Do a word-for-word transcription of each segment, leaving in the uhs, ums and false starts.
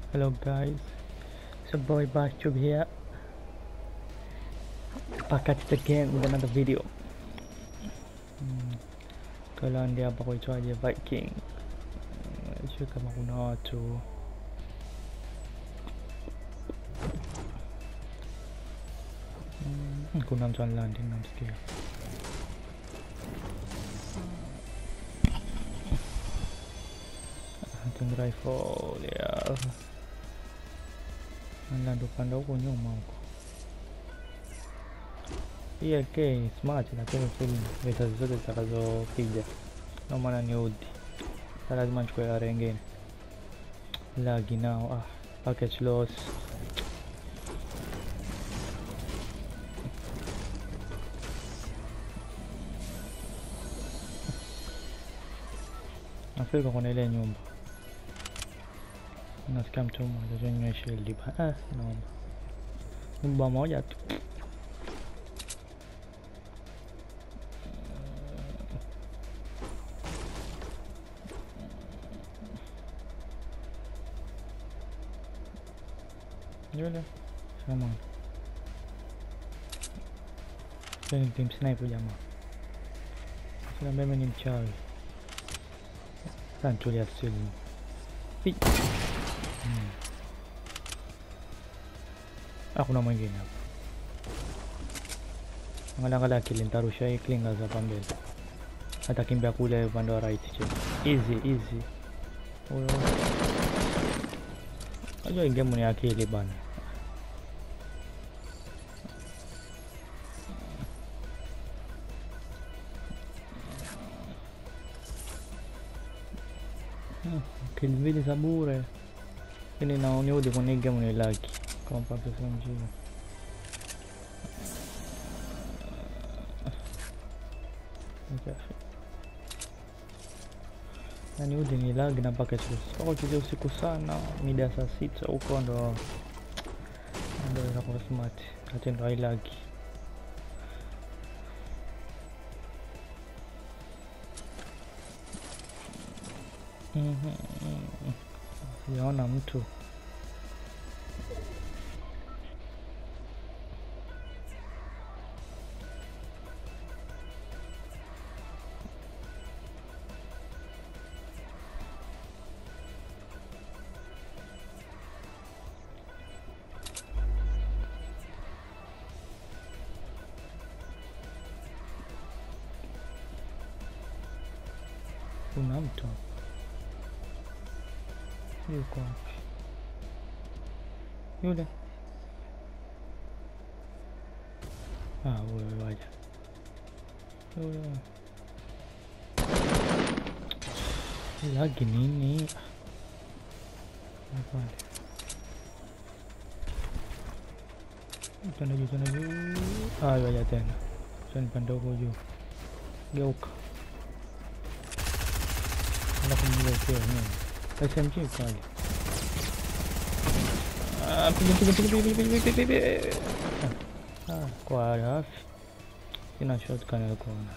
Hello guys, it's your boy Bastube here, back at it again with another video. hmm. Kailan di hapa kuitwaje Viking. Sio kama kuna watu hmm, kuna mtu landing namsikia. Hunting rifle ya land upande huko nyuma huko. Hii A K smart lakini film risasi zote zitakazopiga no maana ni udi. Lazima nichukue ya rengine. Lagi now ah package loss. Nafika kuna ile nyumba. Nasikia mtu mmoja ananywa shield ah no. Nyumba moja tu. Yule sama. Ni team sniper jamaa. Sasa mimi ni mchawi. Sasa tulia still. Pi. Hmm. Hakuna mwingine hapa. Angalia akili nitarusha hii klinga za hapa mbele. Atakimbia kule upande wa right chini. Easy easy. Huyo. Ajo game ni akili bana. Kill mbili za bure. Ini naoni udi kwenye game ni laki. Kama papa sanjini. Yani udi ni lag na package loss. Kwa kizi usiku sana mida saa sita huko ndo ndo inakuwa smart. Kati ndo lag. Mhm. Sijaona mtu. Kuna mtu. Yuko wapi? Yule. Ah, wewe waja. Yule. Lagi nini? Hapana. Tena juu tena juu. Ah, waja tena. Sasa nipande huko juu. Geuka. Nakumbuka nini? S M G kali. Ah, piga piga piga piga piga piga piga. Ah, kwa rafi. Ina shotgun ya kuona.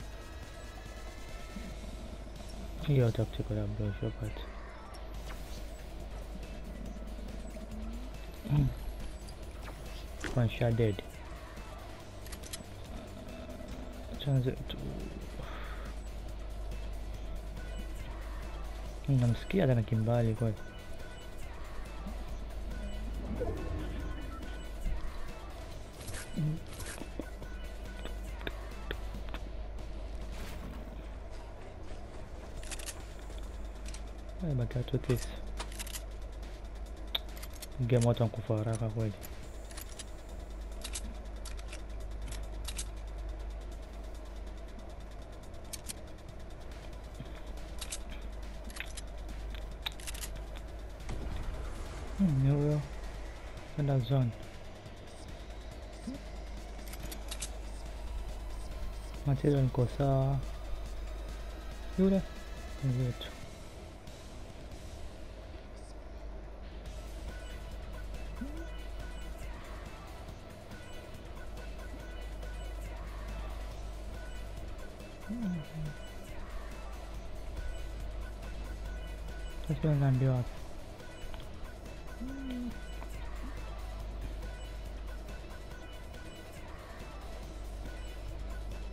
Hiyo tactical ya bro shot. Mm. One shot dead. Chanzo tu. Namsikia ana kimbali kwa. Eh, baka tu tisa. Game watu kufa haraka kweli. Hmm, yo, kwenda zone. Material niko sawa. Yule nzetu. Sasa ndio wapi?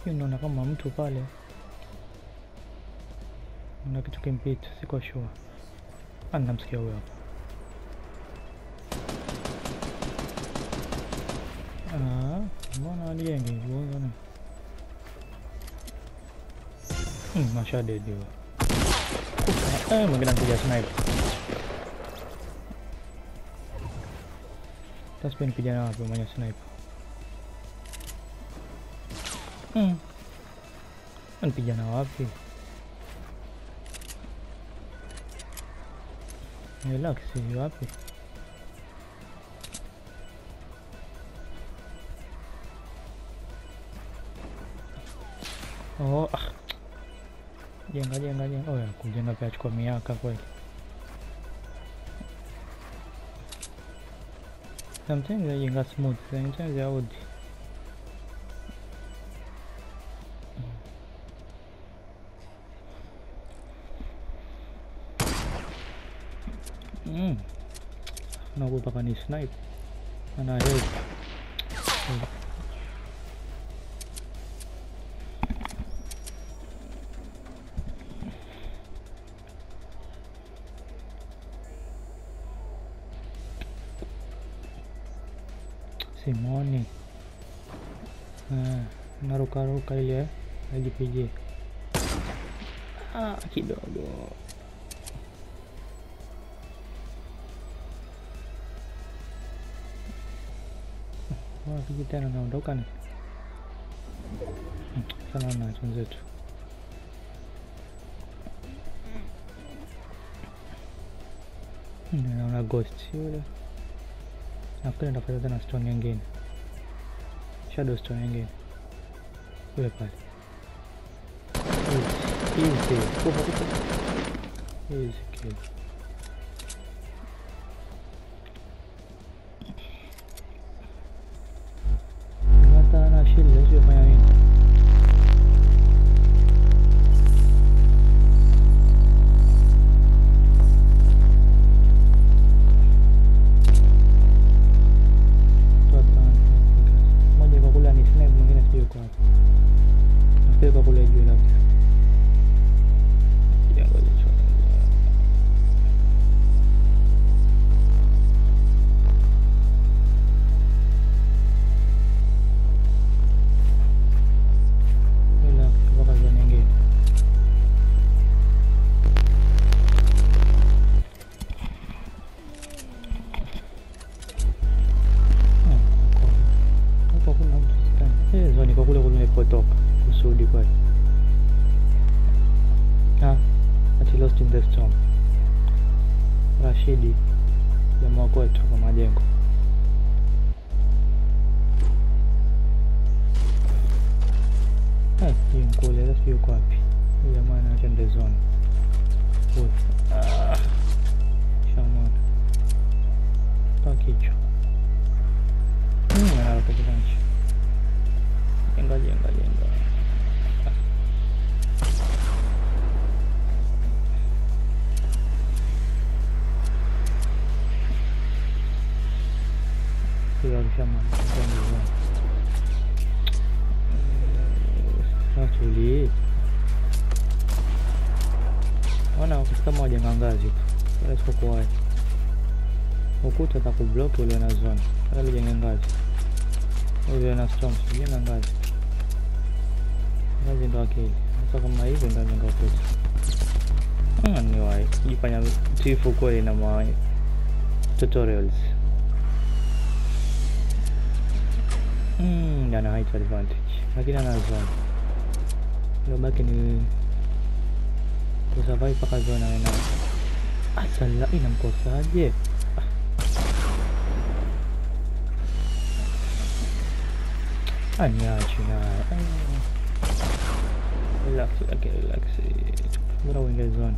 Hiyo naona kama mtu pale. Naona kitu kimpita, siko sure. Ana namsikia huyo hapa. Ah, mbona aliyengi huyo ni? Hmm, mashade ndio. Eh, mwingine anakuja sniper. Taspi nipigana wapi mwenye sniper? Hmm. Nipigana wapi? Relax, wapi? Oh, ah. Jenga jenga jenga. Oh ya, kujenga pia chukua miaka kweli. Sometimes I jenga smooth, sometimes I would. Hmm. Naogopa kani snipe. Ana head. Simoni. Ah, naruka-ruka ile ajipige. Ah, kidogo. Wah, kijana naondoka ni. Sana na tunzetu. Naona ghost yule. Nafikiri nitafanya tena stone nyingine. Shadow stone nyingine. Kule pale. Easy. Easy kill. Mata na shield sio fanya nini? Nafikiri kule juu labda. Jengo licho. Ila kutoka zone nyingine. Hapo kuna mtu stani. Eh, zone kwa kule kule nilipotoka. Kusudi kweli. Ah, ati lost in the storm. Rashidi jamaa kwetu kwa majengo. Eh, hiyo mkule sasa yuko wapi? Huyu jamaa anaenda zone. Huyu. Ah. Shamana. Pakicho. Hmm, anaruka kitanchi. Jenga jenga jenga. Sudah bisa mantap ni. Ah, sulit. Wana ukifika moja ngazi tu. Wala siko kwa. Ukuta utakublock ule na zone. Wala lijenge ngazi. Ule na storm sije ngazi. Ngazi ndo akili. Sasa kama hivi ndo jenga ukuta. Ah, ni wapi? Jifanya tifu kweli na ma tutorials. Hmm, yana height advantage. Lakini ana zone. Lo baki ni kusurvive paka zone na asala inamkosaje? Ah, niache na. Relax, okay, relax. Bora uingie zone.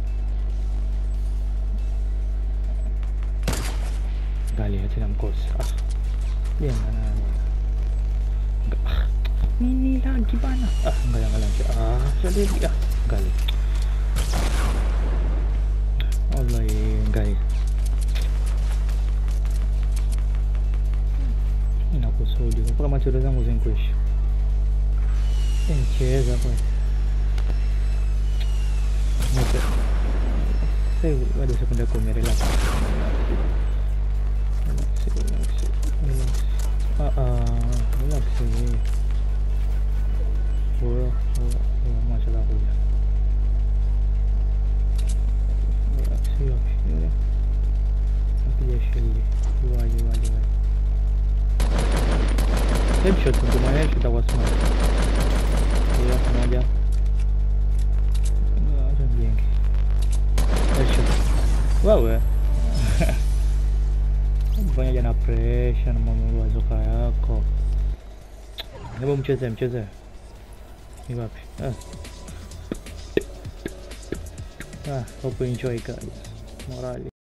Gali hata namkosa. Ah. Dia mana? Ini lagi bana. Ah, enggak yang lagi. Ah, jadi dia gali. Allah gali. Inakusudi. Kwa macho zangu zinkuishi. Mcheza kweli. Moto. Sasa bado sekunde kumi relax. Ah ah, relax. Huyo, huyo, huyo mwacha la kuja. Relax hiyo. Hiyo. Napiga shili. Waje waje waje. Headshot ndio maana headshot kwa smart. Hiyo moja. Acha mjenge. Headshot. Wewe. Mbona jana pressure na mambo ya zoka yako. Hebu mcheze mcheze. Ni wapi? Ah. Ah, hope you enjoy guys. Morali.